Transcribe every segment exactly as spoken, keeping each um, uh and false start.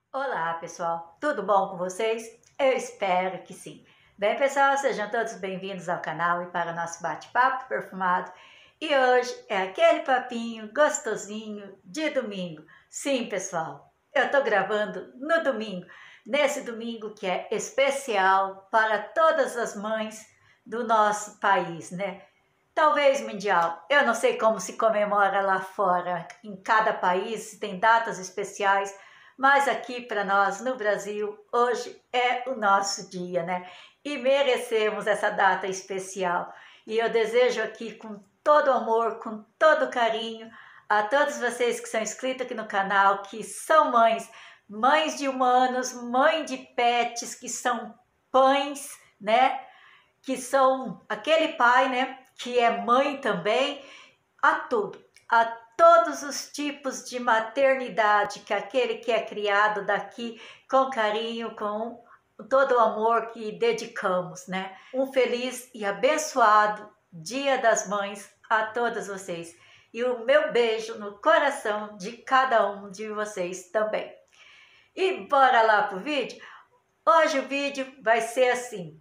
Olá, pessoal. Tudo bom com vocês? Eu espero que sim. Bem, pessoal, sejam todos bem-vindos ao canal e para o nosso bate-papo perfumado. E hoje é aquele papinho gostosinho de domingo. Sim, pessoal, eu estou gravando no domingo, nesse domingo que é especial para todas as mães do nosso país, né? Talvez mundial. Eu não sei como se comemora lá fora, em cada país, se tem datas especiais, mas aqui para nós no Brasil, hoje é o nosso dia, né? E merecemos essa data especial. E eu desejo aqui com todo amor, com todo carinho, a todos vocês que são inscritos aqui no canal, que são mães, mães de humanos, mãe de pets, que são pães, né? Que são aquele pai, né? Que é mãe também, a tudo, a todos os tipos de maternidade, que aquele que é criado daqui com carinho, com todo o amor que dedicamos, né? Um feliz e abençoado Dia das Mães a todas vocês. E o meu beijo no coração de cada um de vocês também. E bora lá pro vídeo? Hoje o vídeo vai ser assim,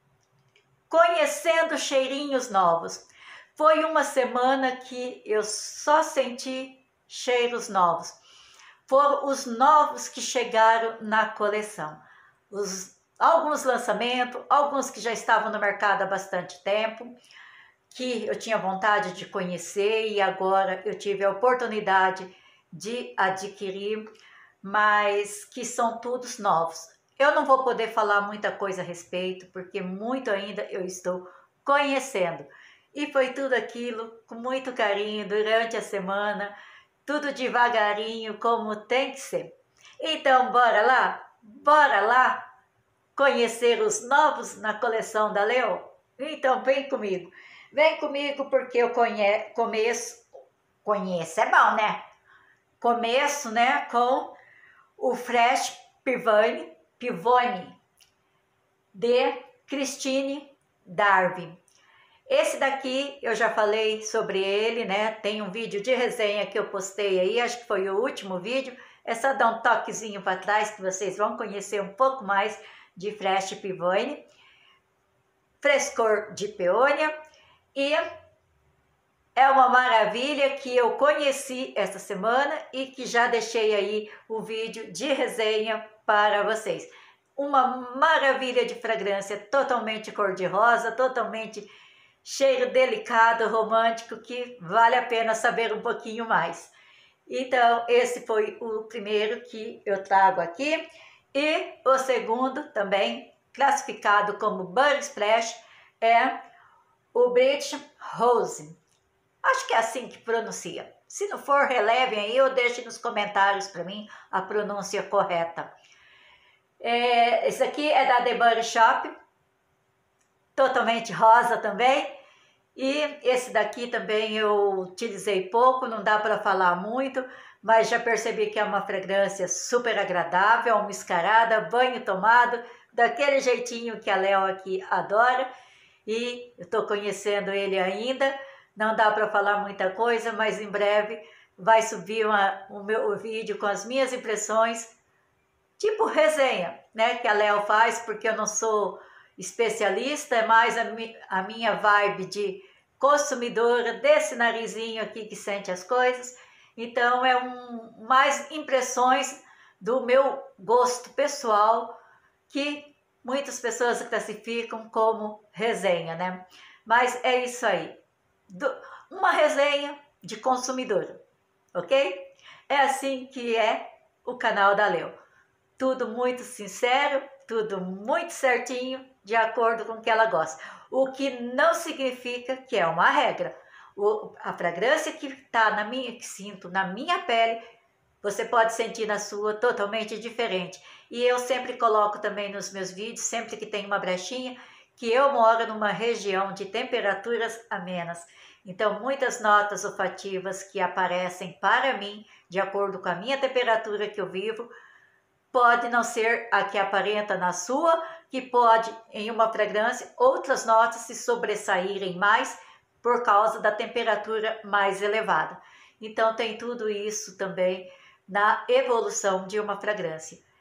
conhecendo cheirinhos novos. Foi uma semana que eu só senti cheiros novos. Foram os novos que chegaram na coleção. Os, alguns lançamentos, alguns que já estavam no mercado há bastante tempo, que eu tinha vontade de conhecer e agora eu tive a oportunidade de adquirir, mas que são todos novos. Eu não vou poder falar muita coisa a respeito, porque muito ainda eu estou conhecendo. E foi tudo aquilo com muito carinho durante a semana, tudo devagarinho, como tem que ser. Então, bora lá? Bora lá conhecer os novos na coleção da Leo? Então, vem comigo. Vem comigo porque eu conhe começo, conheço, é bom, né? Começo, né, com o Fresh Pivone, Pivone de Christine Darwin. Esse daqui eu já falei sobre ele, né? Tem um vídeo de resenha que eu postei aí, acho que foi o último vídeo. É só dar um toquezinho para trás que vocês vão conhecer um pouco mais de Fresh Pivone. Frescor de peônia. E é uma maravilha que eu conheci esta semana e que já deixei aí o vídeo de resenha para vocês. Uma maravilha de fragrância, totalmente cor-de-rosa, totalmente cheiro delicado, romântico, que vale a pena saber um pouquinho mais. Então, esse foi o primeiro que eu trago aqui. E o segundo, também classificado como Body Splash, é o British Rose. Acho que é assim que pronuncia. Se não for, relevem aí ou deixem nos comentários para mim a pronúncia correta. É, esse aqui é da The Body Shop, totalmente rosa também. E esse daqui também eu utilizei pouco, não dá para falar muito, mas já percebi que é uma fragrância super agradável, almiscarada, banho tomado, daquele jeitinho que a Léo aqui adora. E eu estou conhecendo ele ainda, não dá para falar muita coisa, mas em breve vai subir uma, o meu o vídeo com as minhas impressões, tipo resenha, né, que a Léo faz, porque eu não sou especialista, é mais a, mi, a minha vibe de consumidora desse narizinho aqui que sente as coisas. Então é um, mais impressões do meu gosto pessoal, que muitas pessoas classificam como resenha, né? Mas é isso aí. Uma resenha de consumidora, ok? É assim que é o canal da Leo. Tudo muito sincero, tudo muito certinho, de acordo com o que ela gosta. O que não significa que é uma regra. O, a fragrância que tá na minha, que sinto na minha pele, você pode sentir na sua totalmente diferente. E eu sempre coloco também nos meus vídeos, sempre que tem uma brechinha, que eu moro numa região de temperaturas amenas. Então, muitas notas olfativas que aparecem para mim, de acordo com a minha temperatura que eu vivo, pode não ser a que aparenta na sua, que pode, em uma fragrância, outras notas se sobressaírem mais por causa da temperatura mais elevada. Então, tem tudo isso também na evolução de uma fragrância.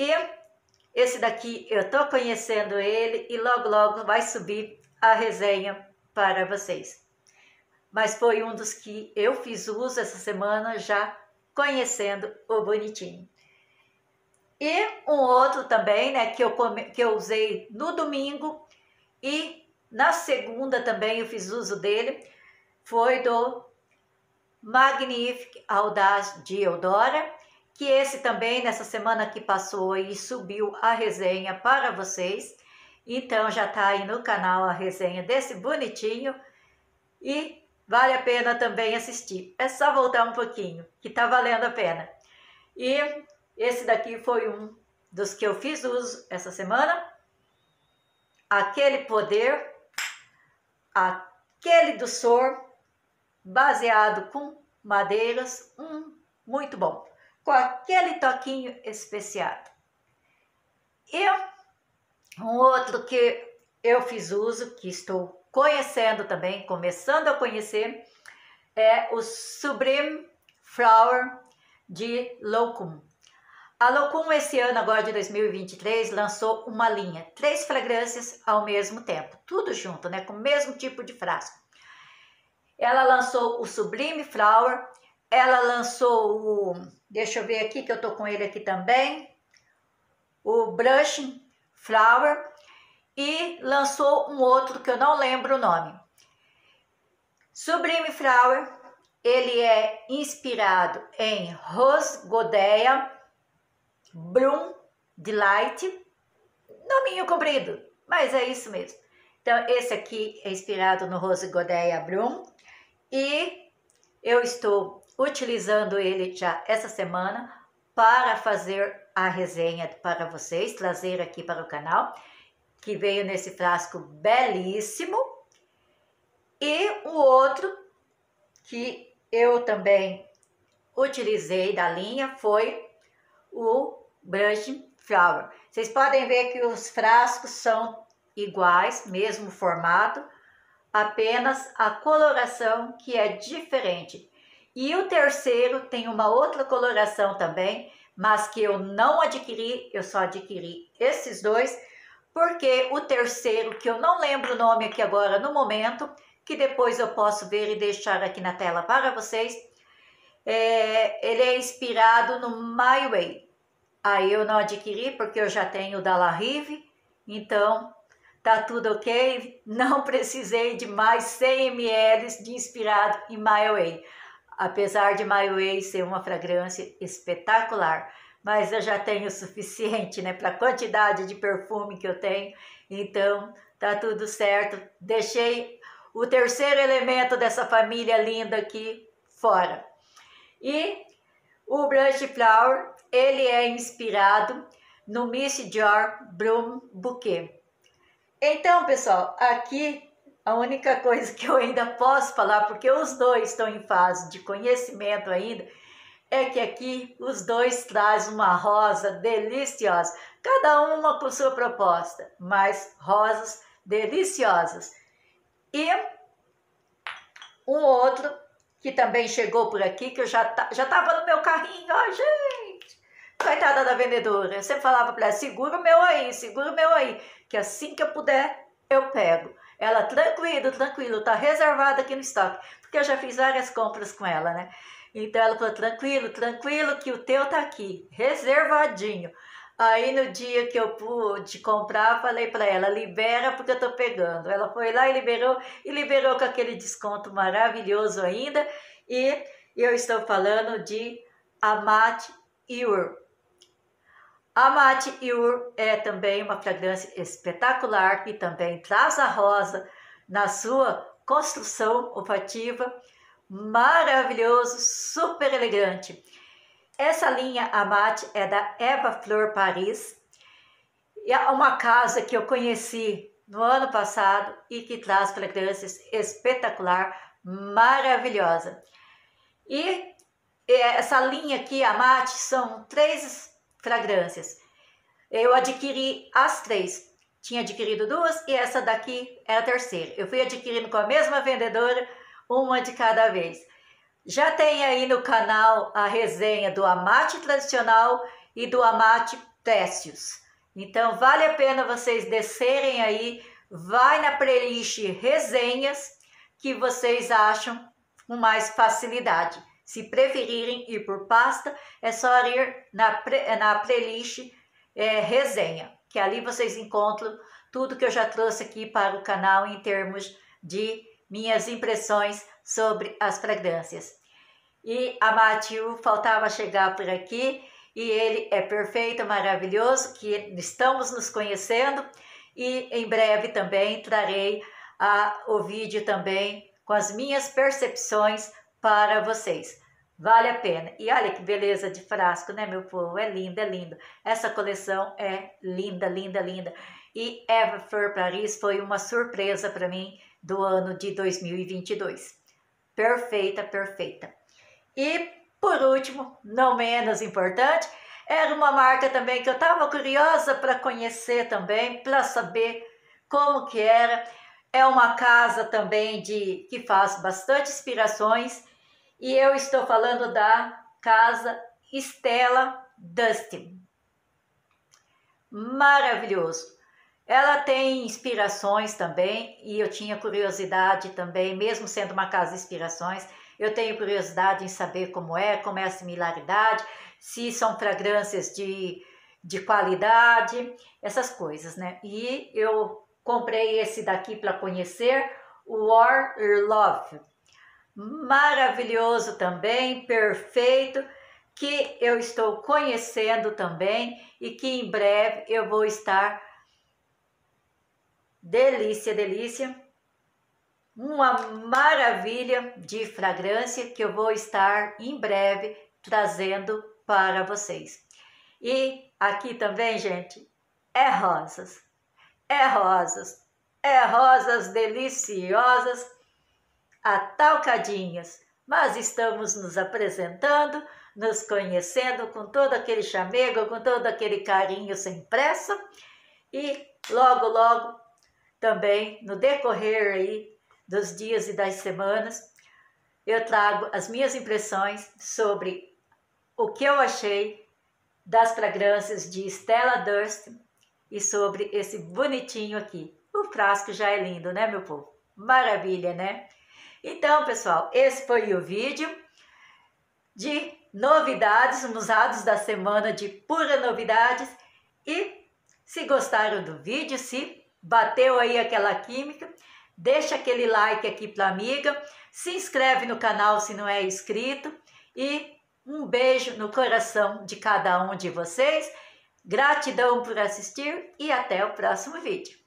E esse daqui eu tô conhecendo ele e logo logo vai subir a resenha para vocês. Mas foi um dos que eu fiz uso essa semana já conhecendo o bonitinho. E um outro também, né, que eu, come, que eu usei no domingo e na segunda também eu fiz uso dele, foi do Magnifique Audaz de Eudora, que esse também nessa semana que passou e subiu a resenha para vocês. Então já tá aí no canal a resenha desse bonitinho e vale a pena também assistir. É só voltar um pouquinho, que tá valendo a pena. E esse daqui foi um dos que eu fiz uso essa semana. Aquele poder, aquele doçor, baseado com madeiras, um muito bom, com aquele toquinho especiado. E um outro que eu fiz uso, que estou conhecendo também, começando a conhecer, é o Sublime Flower de Locum. A Locum esse ano, agora de dois mil e vinte e três, lançou uma linha, três fragrâncias ao mesmo tempo, tudo junto, né, com o mesmo tipo de frasco. Ela lançou o Sublime Flower, ela lançou o, deixa eu ver aqui que eu tô com ele aqui também, o Blushing Flower, e lançou um outro que eu não lembro o nome. Sublime Flower, ele é inspirado em Rose Godeia Bloom Delight, nominho comprido, mas é isso mesmo. Então esse aqui é inspirado no Rose Godeia Bloom e eu estou utilizando ele já essa semana para fazer a resenha para vocês, trazer aqui para o canal, que veio nesse frasco belíssimo. E o outro que eu também utilizei da linha foi o Blushing Flower. Vocês podem ver que os frascos são iguais, mesmo formato, apenas a coloração que é diferente. E o terceiro tem uma outra coloração também, mas que eu não adquiri, eu só adquiri esses dois, porque o terceiro, que eu não lembro o nome aqui agora no momento, que depois eu posso ver e deixar aqui na tela para vocês, é, ele é inspirado no My Way. Aí eu não adquiri porque eu já tenho o da La Rive, então tá tudo ok, não precisei de mais cem mililitros de inspirado em My Way, apesar de My Way ser uma fragrância espetacular, mas eu já tenho o suficiente, né, para a quantidade de perfume que eu tenho, então tá tudo certo. Deixei o terceiro elemento dessa família linda aqui fora. E o Blush Flower, ele é inspirado no Miss Dior Bloom Bouquet. Então, pessoal, aqui a única coisa que eu ainda posso falar, porque os dois estão em fase de conhecimento ainda, é que aqui os dois trazem uma rosa deliciosa, cada uma com sua proposta, mas rosas deliciosas. E um outro que também chegou por aqui, que eu já já estava no meu carrinho, ó, gente, coitada da vendedora, eu sempre falava para ela, segura o meu aí, segura o meu aí, que assim que eu puder, eu pego. Ela, tranquilo, tranquilo, tá reservado aqui no estoque, porque eu já fiz várias compras com ela, né? Então ela falou, tranquilo, tranquilo, que o teu tá aqui, reservadinho. Aí no dia que eu pude comprar, falei para ela, libera porque eu tô pegando. Ela foi lá e liberou, e liberou com aquele desconto maravilhoso ainda. E eu estou falando de Amat Ur. Amat Ur é também uma fragrância espetacular, que também traz a rosa na sua construção olfativa. Maravilhoso, super elegante. Essa linha Amat é da Eva Flor Paris, é uma casa que eu conheci no ano passado e que traz fragrâncias espetacular, maravilhosa. E essa linha aqui, Amat, são três fragrâncias. Eu adquiri as três, tinha adquirido duas e essa daqui é a terceira. Eu fui adquirindo com a mesma vendedora, uma de cada vez. Já tem aí no canal a resenha do Amat tradicional e do Amat Précios. Então vale a pena vocês descerem aí, vai na playlist resenhas que vocês acham com mais facilidade. Se preferirem ir por pasta, é só ir na, na playlist é, resenha, que ali vocês encontram tudo que eu já trouxe aqui para o canal em termos de minhas impressões sobre as fragrâncias. E a Mathieu faltava chegar por aqui, e ele é perfeito, maravilhoso, que estamos nos conhecendo, e em breve também trarei a, o vídeo também com as minhas percepções para vocês. Vale a pena. E olha que beleza de frasco, né, meu povo? É lindo, é lindo. Essa coleção é linda, linda, linda. E Eva Fleur Paris foi uma surpresa para mim do ano de dois mil e vinte e dois. Perfeita, perfeita. E, por último, não menos importante, era uma marca também que eu estava curiosa para conhecer também, para saber como que era. É uma casa também de, que faz bastante inspirações, e eu estou falando da casa Stella Dustin. Maravilhoso. Ela tem inspirações também, e eu tinha curiosidade também, mesmo sendo uma casa de inspirações, eu tenho curiosidade em saber como é, como é a similaridade, se são fragrâncias de, de qualidade, essas coisas, né? E eu comprei esse daqui para conhecer, o War Love. Maravilhoso também, perfeito, que eu estou conhecendo também e que em breve eu vou estar. Delícia, delícia. Uma maravilha de fragrância que eu vou estar em breve trazendo para vocês. E aqui também, gente, é rosas. É rosas. É rosas deliciosas, atalcadinhas. Mas estamos nos apresentando, nos conhecendo com todo aquele chamego, com todo aquele carinho sem pressa. E logo, logo, também no decorrer aí dos dias e das semanas, eu trago as minhas impressões sobre o que eu achei das fragrâncias de Stella Dustin e sobre esse bonitinho aqui. O frasco já é lindo, né, meu povo? Maravilha, né? Então, pessoal, esse foi o vídeo de novidades, usados da semana de pura novidades. E se gostaram do vídeo, se bateu aí aquela química, deixa aquele like aqui para amiga, se inscreve no canal se não é inscrito e um beijo no coração de cada um de vocês. Gratidão por assistir e até o próximo vídeo.